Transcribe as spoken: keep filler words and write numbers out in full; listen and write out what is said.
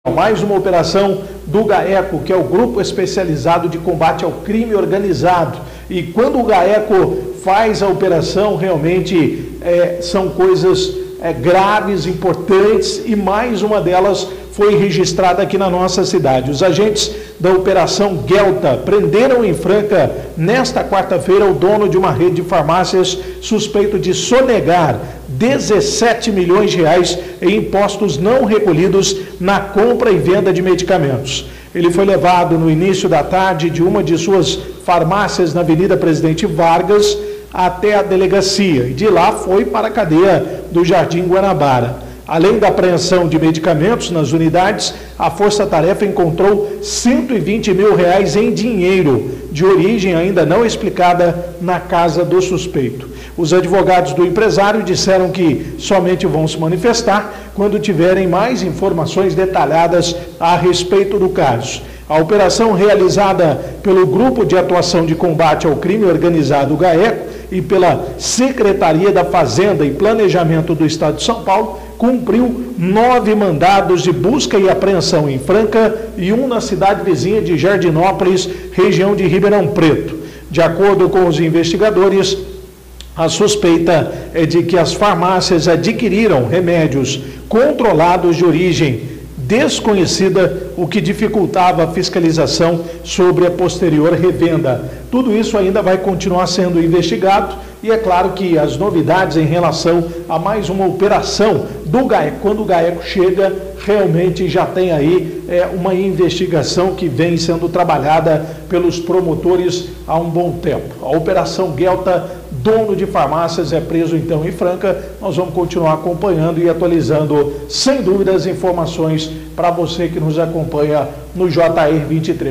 Mais uma operação do GAECO, que é o Grupo Especializado de Combate ao Crime Organizado. E quando o GAECO faz a operação, realmente é, são coisas é, graves, importantes, e mais uma delas foi registrada aqui na nossa cidade. Os agentes da Operação Guelta prenderam em Franca, nesta quarta-feira, o dono de uma rede de farmácias suspeito de sonegar dezessete milhões de reais em impostos não recolhidos na compra e venda de medicamentos. Ele foi levado no início da tarde de uma de suas farmácias na Avenida Presidente Vargas até a delegacia, e de lá foi para a cadeia do Jardim Guanabara. Além da apreensão de medicamentos nas unidades, a Força Tarefa encontrou cento e vinte mil reais em dinheiro, de origem ainda não explicada, na casa do suspeito. Os advogados do empresário disseram que somente vão se manifestar quando tiverem mais informações detalhadas a respeito do caso. A operação, realizada pelo Grupo de Atuação de Combate ao Crime Organizado, GAECO, e pela Secretaria da Fazenda e Planejamento do Estado de São Paulo, cumpriu nove mandados de busca e apreensão em Franca e um na cidade vizinha de Jardinópolis, região de Ribeirão Preto. De acordo com os investigadores, a suspeita é de que as farmácias adquiriram remédios controlados de origem desconhecida, o que dificultava a fiscalização sobre a posterior revenda. Tudo isso ainda vai continuar sendo investigado, e é claro que as novidades em relação a mais uma operação do GAECO, quando o GAECO chega, realmente já tem aí é, uma investigação que vem sendo trabalhada pelos promotores há um bom tempo. A Operação Guelta, dono de farmácias, é preso então em Franca. Nós vamos continuar acompanhando e atualizando, sem dúvidas, informações para você que nos acompanha no J R vinte e três.